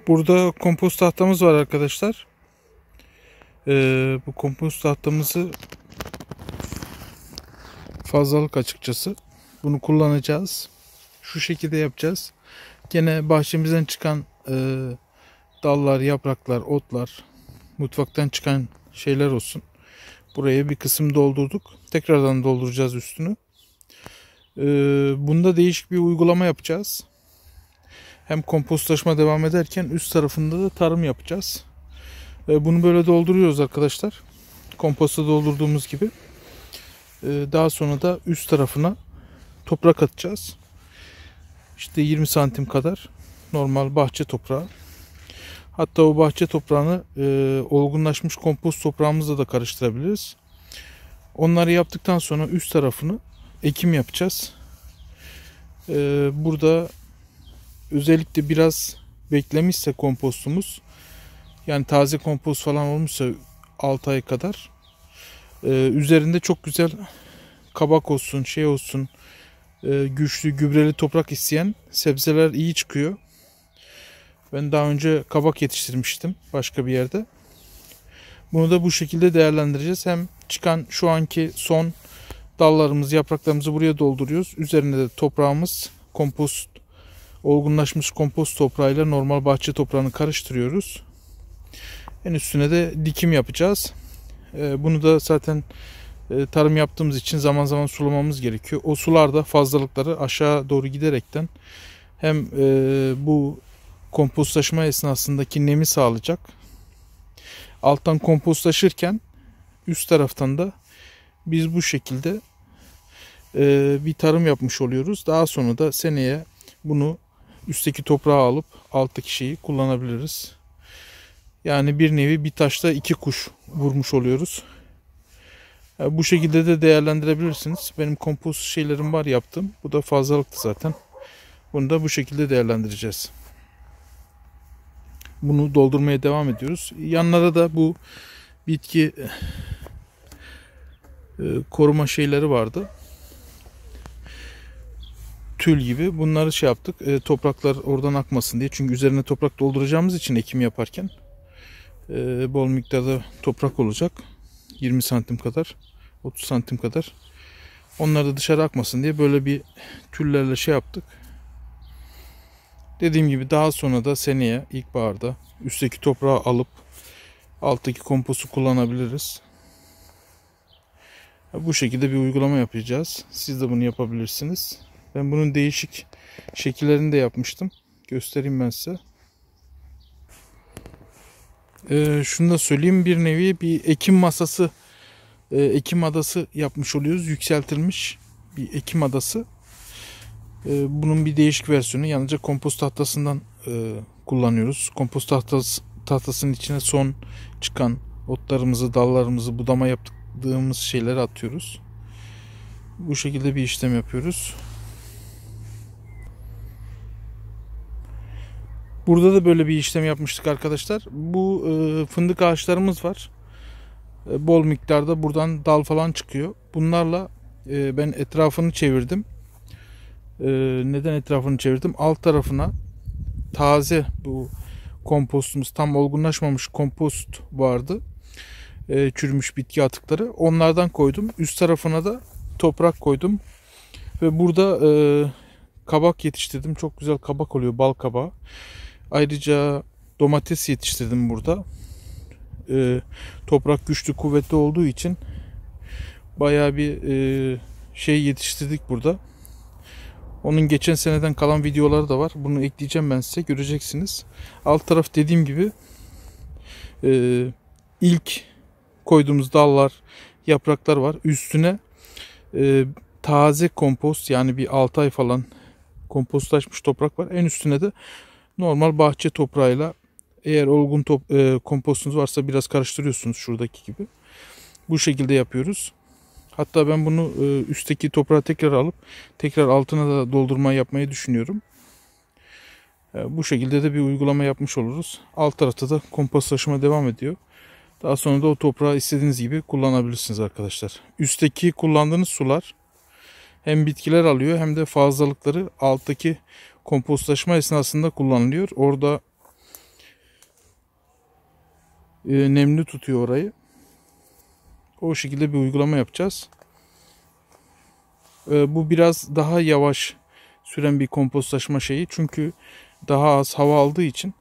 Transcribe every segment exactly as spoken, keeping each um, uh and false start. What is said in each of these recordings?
Burada kompost tahtamız var arkadaşlar. Ee, bu kompost tahtamızı fazlalık açıkçası. Bunu kullanacağız. Şu şekilde yapacağız. Gene bahçemizden çıkan e, dallar, yapraklar, otlar, mutfaktan çıkan şeyler olsun. Buraya bir kısım doldurduk. Tekrardan dolduracağız üstünü. Ee, bunda değişik bir uygulama yapacağız. Hem kompostlaşma devam ederken üst tarafında da tarım yapacağız. Ee, bunu böyle dolduruyoruz arkadaşlar. Komposta doldurduğumuz gibi. Ee, daha sonra da üst tarafına toprak atacağız. İşte yirmi santim kadar normal bahçe toprağı. Hatta o bahçe toprağını e, olgunlaşmış kompost toprağımızla da karıştırabiliriz. Onları yaptıktan sonra üst tarafını ekim yapacağız. Ee, burada özellikle biraz beklemişse kompostumuz, yani taze kompost falan olmuşsa altı ay kadar, e, üzerinde çok güzel kabak olsun, şey olsun, e, güçlü gübreli toprak isteyen sebzeler iyi çıkıyor. Ben daha önce kabak yetiştirmiştim başka bir yerde. Bunu da bu şekilde değerlendireceğiz. Hem çıkan şu anki son dallarımızı, yapraklarımızı buraya dolduruyoruz. Üzerine de toprağımız, kompost, olgunlaşmış kompost toprağıyla normal bahçe toprağını karıştırıyoruz. En üstüne de dikim yapacağız. Bunu da zaten tarım yaptığımız için zaman zaman sulamamız gerekiyor. O sular da fazlalıkları aşağı doğru giderekten hem bu kompostlaşma esnasındaki nemi sağlayacak. Alttan kompostlaşırken üst taraftan da biz bu şekilde bir tarım yapmış oluyoruz. Daha sonra da seneye bunu üstteki toprağı alıp alttaki şeyi kullanabiliriz. Yani bir nevi bir taşla iki kuş vurmuş oluyoruz. Yani bu şekilde de değerlendirebilirsiniz. Benim kompost şeylerim var yaptım. Bu da fazlalıktı zaten. Bunu da bu şekilde değerlendireceğiz. Bunu doldurmaya devam ediyoruz. Yanlara da bu bitki koruma şeyleri vardı. Tül gibi. Bunları şey yaptık. E, topraklar oradan akmasın diye. Çünkü üzerine toprak dolduracağımız için ekim yaparken e, bol miktarda toprak olacak. yirmi santim kadar, otuz santim kadar. Onlar da dışarı akmasın diye böyle bir tüllerle şey yaptık. Dediğim gibi daha sonra da seneye ilkbaharda üstteki toprağı alıp alttaki kompostu kullanabiliriz. Bu şekilde bir uygulama yapacağız. Siz de bunu yapabilirsiniz. Ben bunun değişik şekillerini de yapmıştım. Göstereyim ben size. Ee, şunu da söyleyeyim. Bir nevi bir ekim masası, e, ekim adası yapmış oluyoruz. Yükseltilmiş bir ekim adası. Ee, bunun bir değişik versiyonu. Yalnızca kompost tahtasından e, kullanıyoruz. Kompost tahtası, tahtasının içine son çıkan otlarımızı, dallarımızı, budama yaptığımız şeyleri atıyoruz. Bu şekilde bir işlem yapıyoruz. Burada da böyle bir işlem yapmıştık arkadaşlar. Bu e, fındık ağaçlarımız var. E, bol miktarda buradan dal falan çıkıyor. Bunlarla e, ben etrafını çevirdim. E, neden etrafını çevirdim? Alt tarafına taze bu kompostumuz, tam olgunlaşmamış kompost vardı. E, çürümüş bitki atıkları. Onlardan koydum. Üst tarafına da toprak koydum. Ve burada e, kabak yetiştirdim. Çok güzel kabak oluyor. Bal kabağı. Ayrıca domates yetiştirdim burada. E, toprak güçlü, kuvvetli olduğu için bayağı bir e, şey yetiştirdik burada. Onun geçen seneden kalan videoları da var. Bunu ekleyeceğim ben size. Göreceksiniz. Alt taraf dediğim gibi e, ilk koyduğumuz dallar, yapraklar var. Üstüne e, taze kompost, yani bir altı ay falan kompostlaşmış toprak var. En üstüne de normal bahçe toprağıyla, eğer olgun top, e, kompostunuz varsa biraz karıştırıyorsunuz şuradaki gibi. Bu şekilde yapıyoruz. Hatta ben bunu e, üstteki toprağı tekrar alıp tekrar altına da doldurma yapmayı düşünüyorum. E, bu şekilde de bir uygulama yapmış oluruz. Alt tarafta da kompostlaşma devam ediyor. Daha sonra da o toprağı istediğiniz gibi kullanabilirsiniz arkadaşlar. Üstteki kullandığınız sular hem bitkiler alıyor hem de fazlalıkları alttaki kompostlaşma esnasında kullanılıyor. Orada e, nemli tutuyor orayı. O şekilde bir uygulama yapacağız. E, bu biraz daha yavaş süren bir kompostlaşma şeyi. Çünkü daha az hava aldığı için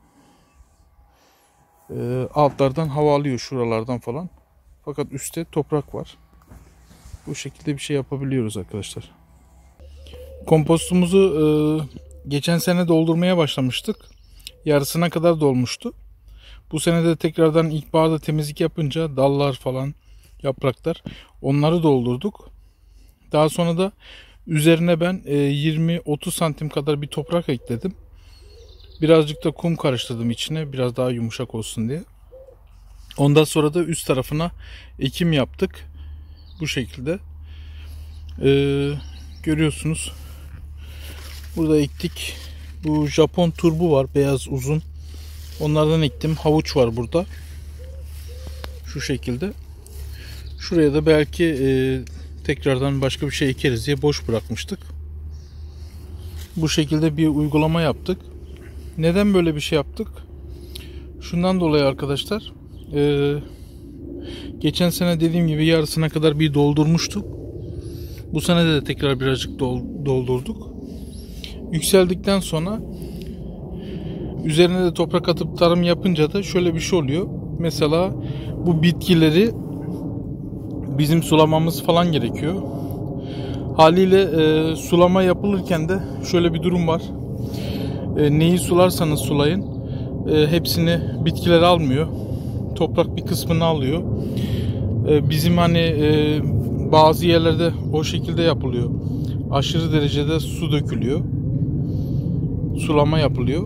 e, altlardan hava alıyor, şuralardan falan. Fakat üstte toprak var. Bu şekilde bir şey yapabiliyoruz arkadaşlar. Kompostumuzu e, geçen sene doldurmaya başlamıştık. Yarısına kadar dolmuştu. Bu sene de tekrardan ilkbaharda temizlik yapınca dallar falan, yapraklar, onları doldurduk. Daha sonra da üzerine ben e, yirmi otuz santim kadar bir toprak ekledim. Birazcık da kum karıştırdım içine, biraz daha yumuşak olsun diye. Ondan sonra da üst tarafına ekim yaptık. Bu şekilde. Ee, görüyorsunuz. Burada ektik. Bu Japon turbu var. Beyaz uzun. Onlardan ektim. Havuç var burada. Şu şekilde. Şuraya da belki e, tekrardan başka bir şey ekeriz diye boş bırakmıştık. Bu şekilde bir uygulama yaptık. Neden böyle bir şey yaptık? Şundan dolayı arkadaşlar. E, geçen sene dediğim gibi yarısına kadar bir doldurmuştuk. Bu sene de tekrar birazcık doldurduk. Yükseldikten sonra üzerine de toprak atıp tarım yapınca da şöyle bir şey oluyor. Mesela bu bitkileri bizim sulamamız falan gerekiyor. Haliyle e, sulama yapılırken de şöyle bir durum var. E, neyi sularsanız sulayın, e, hepsini bitkiler almıyor. Toprak bir kısmını alıyor. E, bizim hani e, bazı yerlerde o şekilde yapılıyor. Aşırı derecede su dökülüyor. Sulama yapılıyor.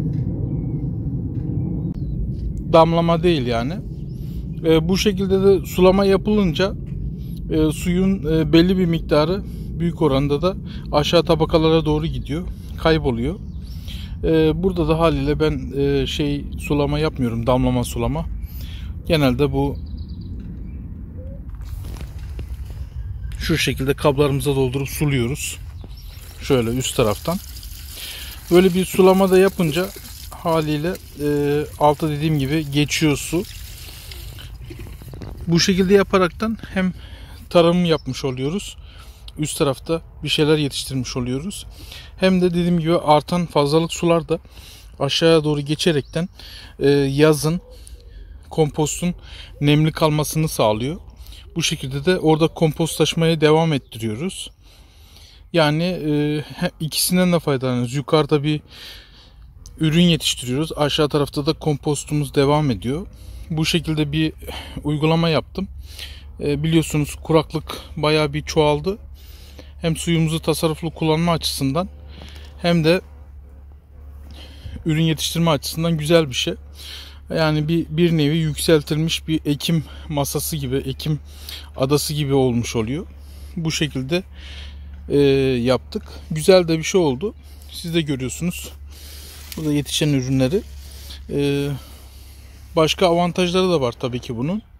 Damlama değil yani. E, bu şekilde de sulama yapılınca e, suyun e, belli bir miktarı büyük oranda da aşağı tabakalara doğru gidiyor. Kayboluyor. E, burada da haliyle ben e, şey sulama yapmıyorum. Damlama sulama. Genelde bu şu şekilde kablarımıza doldurup suluyoruz. Şöyle üst taraftan. Böyle bir sulama da yapınca haliyle e, altta dediğim gibi geçiyor su. Bu şekilde yaparaktan hem tarım yapmış oluyoruz. Üst tarafta bir şeyler yetiştirmiş oluyoruz. Hem de dediğim gibi artan fazlalık sular da aşağıya doğru geçerekten e, yazın kompostun nemli kalmasını sağlıyor. Bu şekilde de orada kompostlaşmaya devam ettiriyoruz. Yani e, ikisinden de faydalanıyoruz. Yukarıda bir ürün yetiştiriyoruz. Aşağı tarafta da kompostumuz devam ediyor. Bu şekilde bir uygulama yaptım. E, biliyorsunuz kuraklık bayağı bir çoğaldı. Hem suyumuzu tasarruflu kullanma açısından hem de ürün yetiştirme açısından güzel bir şey. Yani bir, bir nevi yükseltilmiş bir ekim masası gibi, ekim adası gibi olmuş oluyor. Bu şekilde e, yaptık. Güzel de bir şey oldu. Siz de görüyorsunuz. Burada yetişen ürünleri. E, başka avantajları da var tabii ki bunun.